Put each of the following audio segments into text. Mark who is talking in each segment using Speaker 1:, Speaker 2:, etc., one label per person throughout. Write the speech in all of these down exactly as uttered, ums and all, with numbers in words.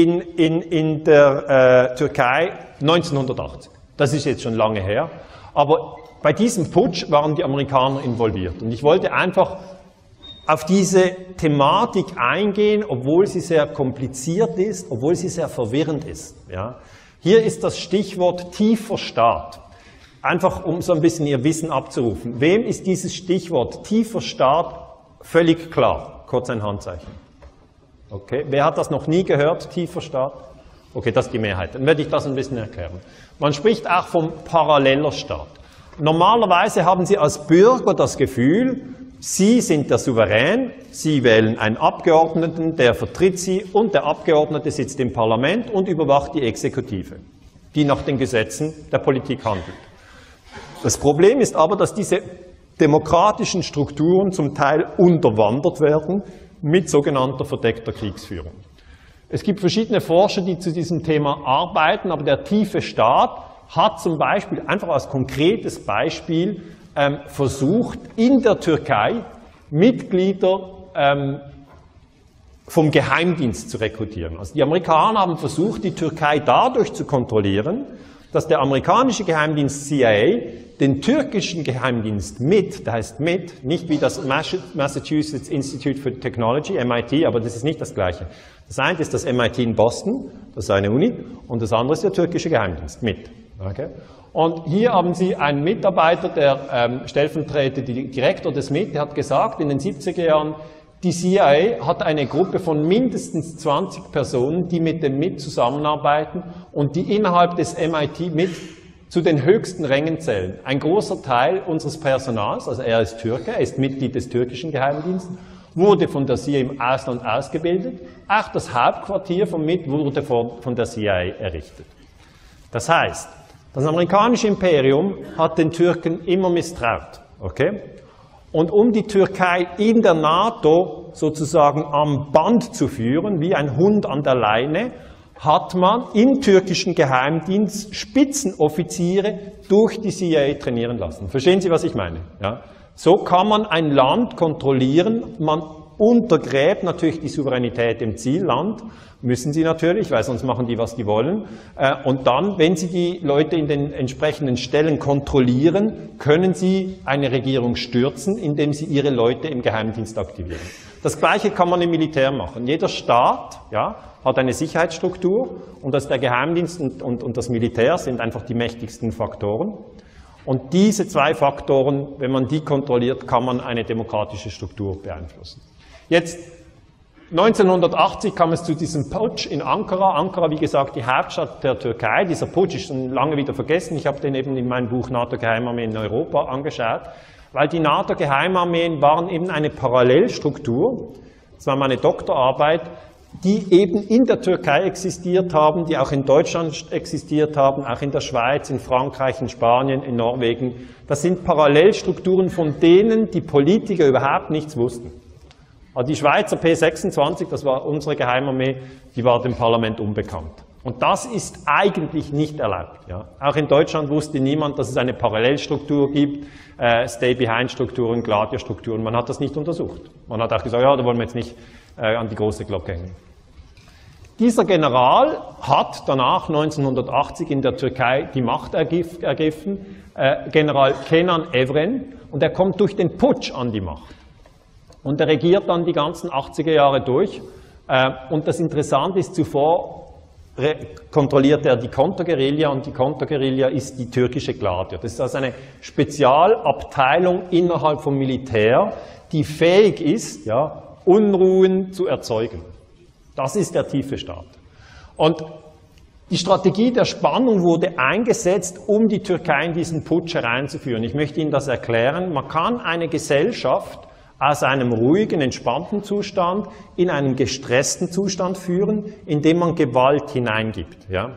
Speaker 1: in, in, in der äh, Türkei neunzehnhundertachtzig. Das ist jetzt schon lange her. Aber bei diesem Putsch waren die Amerikaner involviert. Und ich wollte einfach auf diese Thematik eingehen, obwohl sie sehr kompliziert ist, obwohl sie sehr verwirrend ist. Ja. Hier ist das Stichwort tiefer Staat. Einfach um so ein bisschen Ihr Wissen abzurufen. Wem ist dieses Stichwort tiefer Staat völlig klar? Kurz ein Handzeichen. Okay. Wer hat das noch nie gehört, tiefer Staat? Okay, das ist die Mehrheit. Dann werde ich das ein bisschen erklären. Man spricht auch vom paralleller Staat. Normalerweise haben Sie als Bürger das Gefühl, Sie sind der Souverän, Sie wählen einen Abgeordneten, der vertritt Sie und der Abgeordnete sitzt im Parlament und überwacht die Exekutive, die nach den Gesetzen der Politik handelt. Das Problem ist aber, dass diese demokratischen Strukturen zum Teil unterwandert werden mit sogenannter verdeckter Kriegsführung. Es gibt verschiedene Forscher, die zu diesem Thema arbeiten, aber der tiefe Staat hat zum Beispiel, einfach als konkretes Beispiel, ähm, versucht, in der Türkei Mitglieder ähm, vom Geheimdienst zu rekrutieren. Also die Amerikaner haben versucht, die Türkei dadurch zu kontrollieren, dass der amerikanische Geheimdienst C I A den türkischen Geheimdienst M I T, der heißt M I T, nicht wie das Massachusetts Institute for Technology, M I T, aber das ist nicht das Gleiche. Das eine ist das M I T in Boston, das ist eine Uni, und das andere ist der türkische Geheimdienst, M I T. Okay? Und hier haben Sie einen Mitarbeiter, der ähm, stellvertretende Direktor des M I T, der hat gesagt, in den siebziger Jahren, die C I A hat eine Gruppe von mindestens zwanzig Personen, die mit dem M I T zusammenarbeiten und die innerhalb des M I T M I T zu den höchsten Rängen zählen. Ein großer Teil unseres Personals, also er ist Türke, er ist Mitglied des türkischen Geheimdienstes, wurde von der C I A im Ausland ausgebildet. Auch das Hauptquartier vom M I T wurde von der C I A errichtet. Das heißt, das amerikanische Imperium hat den Türken immer misstraut. Okay? Und um die Türkei in der NATO sozusagen am Band zu führen, wie ein Hund an der Leine, hat man im türkischen Geheimdienst Spitzenoffiziere durch die C I A trainieren lassen. Verstehen Sie, was ich meine? Ja? So kann man ein Land kontrollieren, man untergräbt natürlich die Souveränität im Zielland, müssen sie natürlich, weil sonst machen die, was die wollen. Und dann, wenn sie die Leute in den entsprechenden Stellen kontrollieren, können sie eine Regierung stürzen, indem sie ihre Leute im Geheimdienst aktivieren. Das Gleiche kann man im Militär machen. Jeder Staat, ja, hat eine Sicherheitsstruktur und das der Geheimdienst und, und, und das Militär sind einfach die mächtigsten Faktoren. Und diese zwei Faktoren, wenn man die kontrolliert, kann man eine demokratische Struktur beeinflussen. Jetzt, neunzehnhundertachtzig kam es zu diesem Putsch in Ankara. Ankara, wie gesagt, die Hauptstadt der Türkei. Dieser Putsch ist schon lange wieder vergessen. Ich habe den eben in meinem Buch NATO-Geheimarmeen in Europa angeschaut, weil die NATO-Geheimarmeen waren eben eine Parallelstruktur. Das war meine Doktorarbeit, die eben in der Türkei existiert haben, die auch in Deutschland existiert haben, auch in der Schweiz, in Frankreich, in Spanien, in Norwegen. Das sind Parallelstrukturen, von denen die Politiker überhaupt nichts wussten. Also die Schweizer P sechsundzwanzig, das war unsere Geheimarmee, die war dem Parlament unbekannt. Und das ist eigentlich nicht erlaubt. Ja. Auch in Deutschland wusste niemand, dass es eine Parallelstruktur gibt, äh, Stay-Behind-Strukturen, Gladio-Strukturen. Man hat das nicht untersucht. Man hat auch gesagt, ja, da wollen wir jetzt nicht äh, an die große Glocke hängen. Dieser General hat danach neunzehnhundertachtzig in der Türkei die Macht ergriffen, äh, General Kenan Evren, und er kommt durch den Putsch an die Macht. Und er regiert dann die ganzen achtziger Jahre durch. Äh, und das Interessante ist, zuvor kontrolliert er die Konterguerilla, und die Konterguerilla ist die türkische Gladio. Das ist also eine Spezialabteilung innerhalb vom Militär, die fähig ist, ja, Unruhen zu erzeugen. Das ist der tiefe Staat. Und die Strategie der Spannung wurde eingesetzt, um die Türkei in diesen Putsch hereinzuführen. Ich möchte Ihnen das erklären. Man kann eine Gesellschaft aus einem ruhigen, entspannten Zustand in einen gestressten Zustand führen, indem man Gewalt hineingibt. Ja.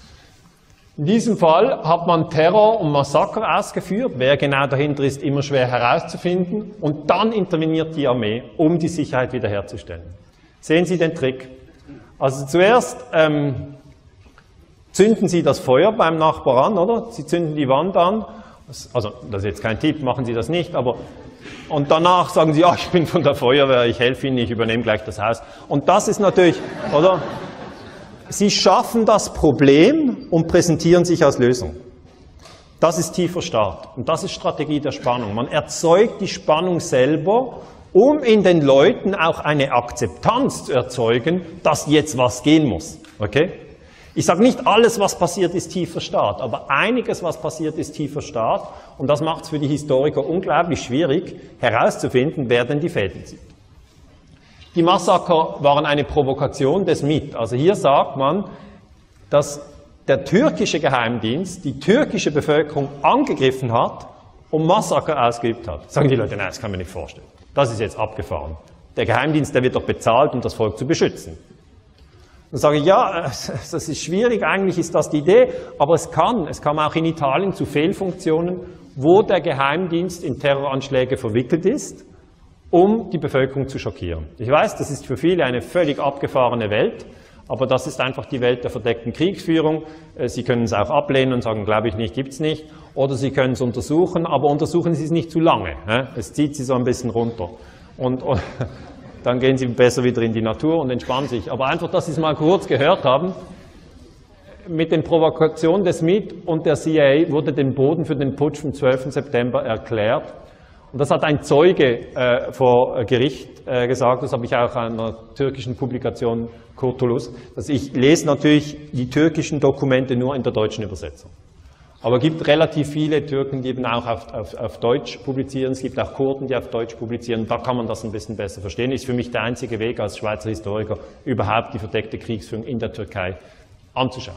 Speaker 1: In diesem Fall hat man Terror und Massaker ausgeführt. Wer genau dahinter ist, immer schwer herauszufinden. Und dann interveniert die Armee, um die Sicherheit wiederherzustellen. Sehen Sie den Trick? Also zuerst ähm, zünden Sie das Feuer beim Nachbar an, oder? Sie zünden die Wand an. Also, das ist jetzt kein Tipp, machen Sie das nicht, aber und danach sagen Sie, ach, ich bin von der Feuerwehr, ich helfe Ihnen, ich übernehme gleich das Haus. Und das ist natürlich, oder? Sie schaffen das Problem und präsentieren sich als Lösung. Das ist tiefer Staat und das ist Strategie der Spannung. Man erzeugt die Spannung selber, um in den Leuten auch eine Akzeptanz zu erzeugen, dass jetzt was gehen muss. Okay? Ich sage nicht, alles, was passiert, ist tiefer Staat, aber einiges, was passiert, ist tiefer Staat und das macht es für die Historiker unglaublich schwierig, herauszufinden, wer denn die Fäden zieht. Die Massaker waren eine Provokation des M I T. Also hier sagt man, dass der türkische Geheimdienst die türkische Bevölkerung angegriffen hat und Massaker ausgeübt hat. Sagen die Leute, nein, das kann man nicht vorstellen. Das ist jetzt abgefahren. Der Geheimdienst, der wird doch bezahlt, um das Volk zu beschützen. Dann sage ich, ja, das ist schwierig, eigentlich ist das die Idee, aber es kann. Es kam auch in Italien zu Fehlfunktionen, wo der Geheimdienst in Terroranschläge verwickelt ist, um die Bevölkerung zu schockieren. Ich weiß, das ist für viele eine völlig abgefahrene Welt, aber das ist einfach die Welt der verdeckten Kriegsführung. Sie können es auch ablehnen und sagen, glaube ich nicht, gibt es nicht. Oder Sie können es untersuchen, aber untersuchen Sie es nicht zu lange. Es zieht Sie so ein bisschen runter. Und, und dann gehen Sie besser wieder in die Natur und entspannen sich. Aber einfach, dass Sie es mal kurz gehört haben, mit den Provokationen des M I T und der C I A wurde den Boden für den Putsch vom zwölften September erklärt. Und das hat ein Zeuge äh, vor Gericht äh, gesagt, das habe ich auch in einer türkischen Publikation, Kurtulus, dass ich lese natürlich die türkischen Dokumente nur in der deutschen Übersetzung. Aber es gibt relativ viele Türken, die eben auch auf, auf, auf Deutsch publizieren. Es gibt auch Kurden, die auf Deutsch publizieren. Da kann man das ein bisschen besser verstehen. Ist für mich der einzige Weg als Schweizer Historiker, überhaupt die verdeckte Kriegsführung in der Türkei anzuschauen.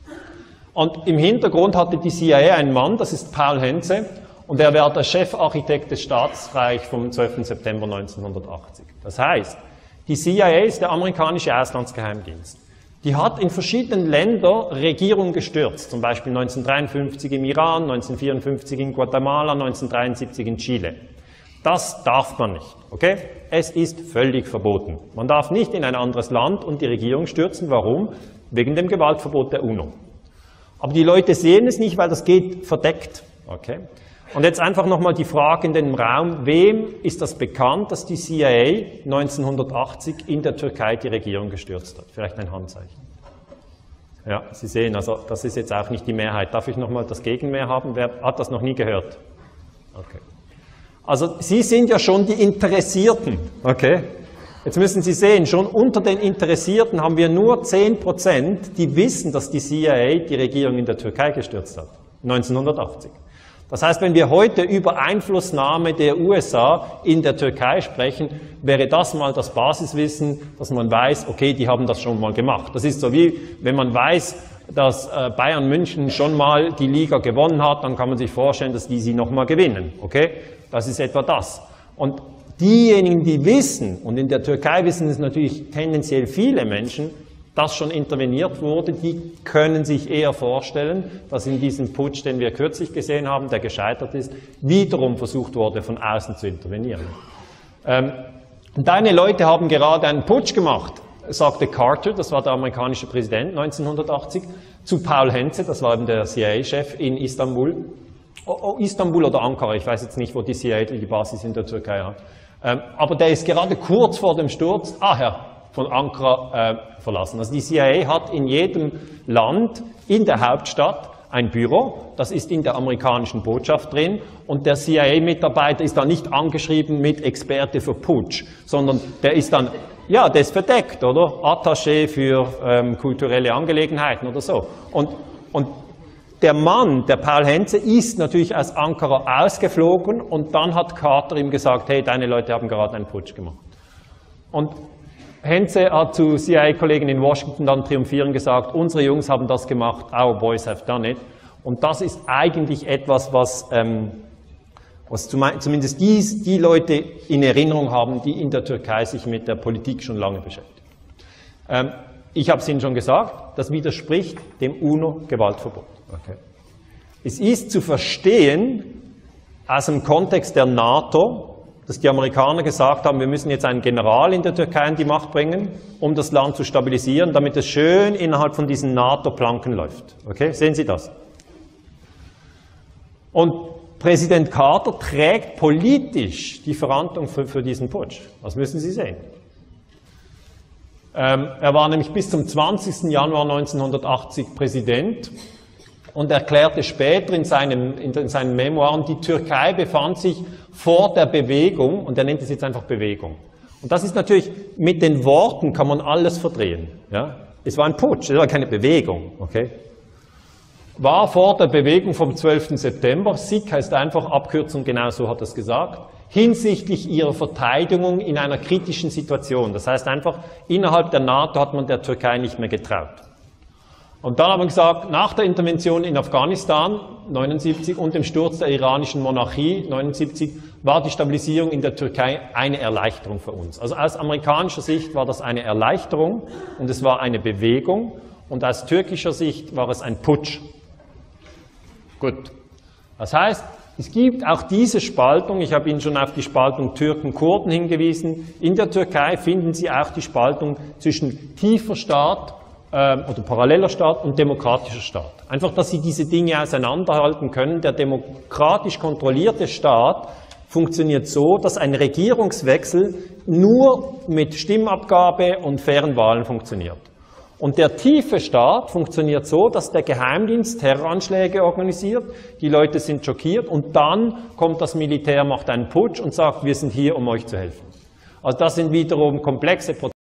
Speaker 1: Und im Hintergrund hatte die C I A einen Mann, das ist Paul Hentze, und er war der Chefarchitekt des Staatsreichs vom zwölften September neunzehnhundertachtzig. Das heißt, die C I A ist der amerikanische Auslandsgeheimdienst. Die hat in verschiedenen Ländern Regierungen gestürzt, zum Beispiel neunzehnhundertdreiundfünfzig im Iran, neunzehnhundertvierundfünfzig in Guatemala, neunzehnhundertdreiundsiebzig in Chile. Das darf man nicht, okay? Es ist völlig verboten. Man darf nicht in ein anderes Land und die Regierung stürzen. Warum? Wegen dem Gewaltverbot der UNO. Aber die Leute sehen es nicht, weil das geht verdeckt, okay? Und jetzt einfach nochmal die Frage in den Raum, wem ist das bekannt, dass die C I A neunzehnhundertachtzig in der Türkei die Regierung gestürzt hat? Vielleicht ein Handzeichen. Ja, Sie sehen, also das ist jetzt auch nicht die Mehrheit. Darf ich nochmal das Gegenmehr haben? Wer hat das noch nie gehört? Okay. Also Sie sind ja schon die Interessierten, okay? Jetzt müssen Sie sehen, schon unter den Interessierten haben wir nur zehn Prozent, die wissen, dass die C I A die Regierung in der Türkei gestürzt hat, neunzehnhundertachtzig. Das heißt, wenn wir heute über Einflussnahme der U S A in der Türkei sprechen, wäre das mal das Basiswissen, dass man weiß, okay, die haben das schon mal gemacht. Das ist so wie, wenn man weiß, dass Bayern München schon mal die Liga gewonnen hat, dann kann man sich vorstellen, dass die sie noch mal gewinnen. Okay? Das ist etwa das. Und diejenigen, die wissen, und in der Türkei wissen es natürlich tendenziell viele Menschen, dass schon interveniert wurde, die können sich eher vorstellen, dass in diesem Putsch, den wir kürzlich gesehen haben, der gescheitert ist, wiederum versucht wurde, von außen zu intervenieren. Ähm, deine Leute haben gerade einen Putsch gemacht, sagte Carter, das war der amerikanische Präsident neunzehnhundertachtzig, zu Paul Hentze, das war eben der C I A-Chef in Istanbul. Oh, oh, Istanbul oder Ankara, ich weiß jetzt nicht, wo die C I A die Basis in der Türkei hat. Ähm, aber der ist gerade kurz vor dem Sturz, ah Herr, von Ankara äh, verlassen. Also die C I A hat in jedem Land, in der Hauptstadt, ein Büro, das ist in der amerikanischen Botschaft drin und der C I A-Mitarbeiter ist dann nicht angeschrieben mit Experte für Putsch, sondern der ist dann, ja, der ist verdeckt, oder? Attaché für ähm, kulturelle Angelegenheiten oder so. Und, und der Mann, der Paul Hentze, ist natürlich aus Ankara ausgeflogen und dann hat Carter ihm gesagt, hey, deine Leute haben gerade einen Putsch gemacht. Und Hentze hat zu C I A-Kollegen in Washington dann triumphierend gesagt, unsere Jungs haben das gemacht, our boys have done it. Und das ist eigentlich etwas, was, ähm, was zumindest die, die Leute in Erinnerung haben, die in der Türkei sich mit der Politik schon lange beschäftigen. Ähm, ich habe es Ihnen schon gesagt, das widerspricht dem UNO-Gewaltverbot. Okay. Es ist zu verstehen aus dem Kontext der NATO, dass die Amerikaner gesagt haben, wir müssen jetzt einen General in der Türkei an die Macht bringen, um das Land zu stabilisieren, damit es schön innerhalb von diesen NATO-Planken läuft. Okay, sehen Sie das? Und Präsident Carter trägt politisch die Verantwortung für, für diesen Putsch. Das müssen Sie sehen. Ähm, er war nämlich bis zum zwanzigsten Januar neunzehnhundertachtzig Präsident und erklärte später in seinen, in seinen Memoiren, die Türkei befand sich vor der Bewegung, und er nennt es jetzt einfach Bewegung. Und das ist natürlich, mit den Worten kann man alles verdrehen. Ja? Es war ein Putsch, es war keine Bewegung. Okay? War vor der Bewegung vom zwölften September, S I K heißt einfach Abkürzung, genau so hat er es gesagt, hinsichtlich ihrer Verteidigung in einer kritischen Situation. Das heißt einfach, innerhalb der NATO hat man der Türkei nicht mehr getraut. Und dann haben wir gesagt, nach der Intervention in Afghanistan, neunundsiebzig, und dem Sturz der iranischen Monarchie, neunundsiebzig, war die Stabilisierung in der Türkei eine Erleichterung für uns. Also aus amerikanischer Sicht war das eine Erleichterung und es war eine Bewegung, und aus türkischer Sicht war es ein Putsch. Gut. Das heißt, es gibt auch diese Spaltung, ich habe Ihnen schon auf die Spaltung Türken-Kurden hingewiesen, in der Türkei finden Sie auch die Spaltung zwischen tiefer Staat ähm, oder paralleler Staat und demokratischer Staat. Einfach, dass Sie diese Dinge auseinanderhalten können. Der demokratisch kontrollierte Staat funktioniert so, dass ein Regierungswechsel nur mit Stimmabgabe und fairen Wahlen funktioniert. Und der tiefe Staat funktioniert so, dass der Geheimdienst Terroranschläge organisiert, die Leute sind schockiert und dann kommt das Militär, macht einen Putsch und sagt, wir sind hier, um euch zu helfen. Also das sind wiederum komplexe Prozesse.